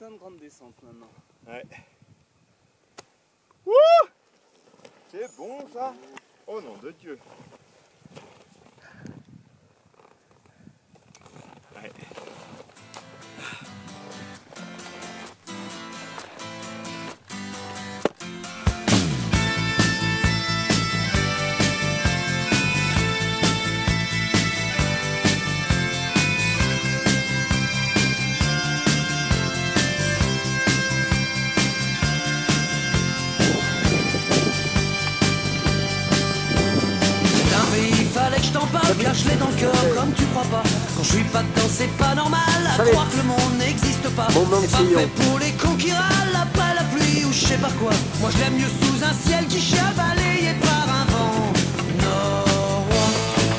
besoin de grande descente maintenant. Ouais. Wouh! C'est bon ça? Oh nom de Dieu! Ouais. Car je l'ai dans le cœur comme tu crois pas. Quand je suis pas dedans c'est pas normal. À croire que le monde n'existe pas. C'est pas fait pour les cons qui râlent après la pluie ou je sais pas quoi. Moi je l'aime mieux sous un ciel qui chie balayé par un vent norois.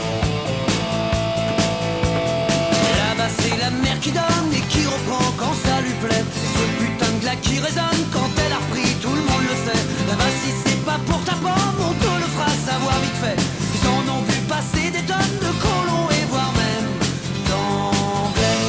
Là-bas c'est la mer qui donne et qui reprend quand ça lui plaît. Et ce putain de glas qui résonne quand elle a repris, tout le monde le sait. Là-bas si c'est pas pour ta pomme, on te le fera savoir vite fait. Ils en ont vu passer des tonnes de colons et voire même d'anglais.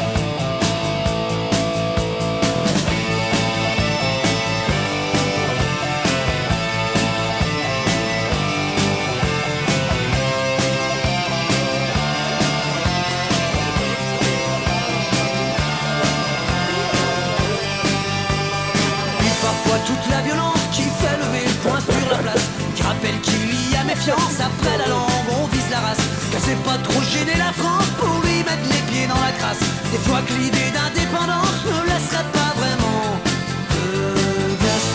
Puis parfois toute la violence qui fait lever le poing sur la place, qui rappelle qu'il y a méfiance après la langue, on vise la race. Qu'elle sait pas trop gêner la France pour lui mettre les pieds dans la crasse. Des fois que l'idée d'indépendance ne laisserait pas vraiment de glace.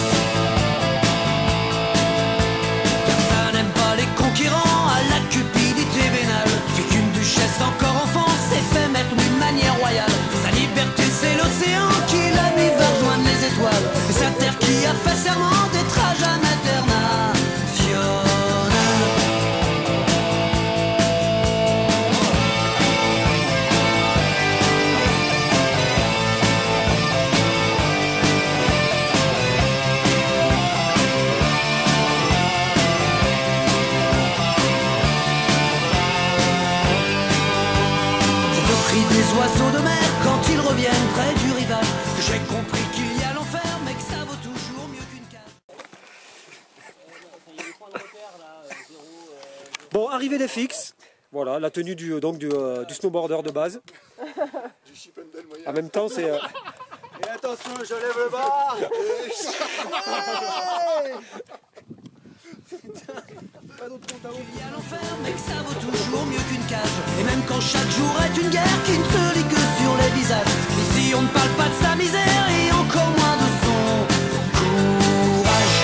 Car ça n'aime pas les conquérants à la cupidité vénale. Puis qu'une duchesse encore enfant s'est fait mettre d'une manière royale. Sa liberté c'est l'océan qui la nuit va rejoindre les étoiles. Et sa terre qui a fait serment d'être à jamais internationale. Des oiseaux de mer quand ils reviennent près du rivage, que j'ai compris qu'il y a l'enfer mais que ça vaut toujours mieux qu'une cage. Bon, arrivée des fixes. Voilà, la tenue du snowboarder de base. Du chip and dale moyen. En même temps, c'est... Et attention, je lève le bas. Pas d'autre compte à eau. Il y a l'enfer mais que ça vaut toujours mieux qu'une cage. Et même quand chaque jour est une guerre qui ne se lit que sur les visages. Ici on ne parle pas de sa misère et encore moins de son courage.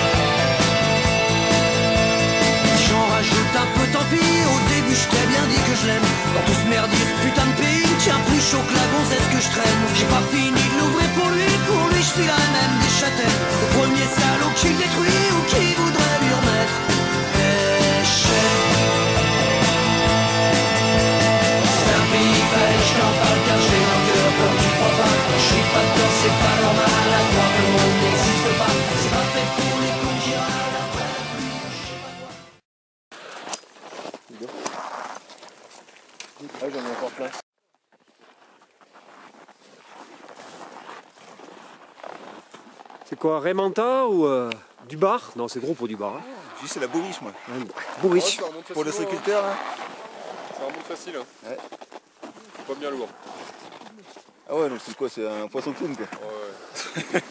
Si j'en rajoute un peu tant pis, au début je t'ai bien dit que je l'aime. Dans tout ce merdier, ce putain de pays tient plus chaud que la gonzesse que je traîne. J'ai pas fini de l'ouvrir pour lui je filerai même des châtaignes. Le premier salaud qui le détruit ou qui voudrait lui remettre des chaînes. C'est un pays fallait je t'en parle car j'ai un cœur comme tu crois pas. Quand je suis pas dedans c'est pas normal à croire que le monde n'existe pas. C'est pas fait pour les cons qui râlent après la pluie ou je sais pas quoi. Ah j'en ai encore plein. C'est quoi, Raymanta ou du bar? Non, c'est gros pour du bar. Hein. Juste c'est la bourriche moi. Bourriche. Ouais, Pour le agriculteur là. Ça remonte facile. Hein. Ouais. C'est pas bien lourd. Ah ouais, donc c'est quoi? C'est un poisson clown quoi. Ouais.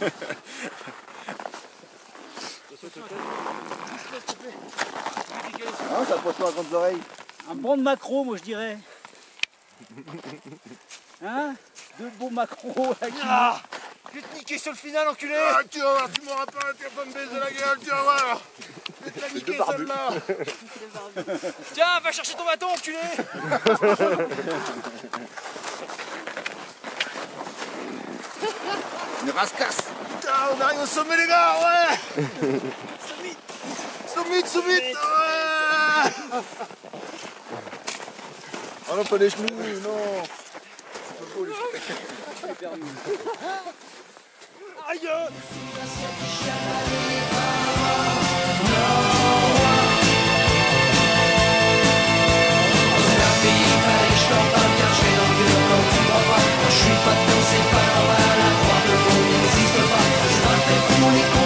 Ah, c'est un poisson à grandes oreilles. Un bon de maquereau, moi je dirais. Hein? Deux beaux maquereaux là qui... Je vais te niquer sur le final, enculé! Ah, tu vas voir, tu m'auras pas, tu vas pas me baiser la gueule, tu vas voir! Je vais te la niquer celle-là! Tiens, va chercher ton bâton, enculé! Une rascasse! Putain, on arrive au sommet, les gars, ouais! Sommet, ouais! Oh non, pas les genoux, non! C'est pas beau, les genoux. Aïe! Je suis pas dedans, c'est pas normal à croire. on est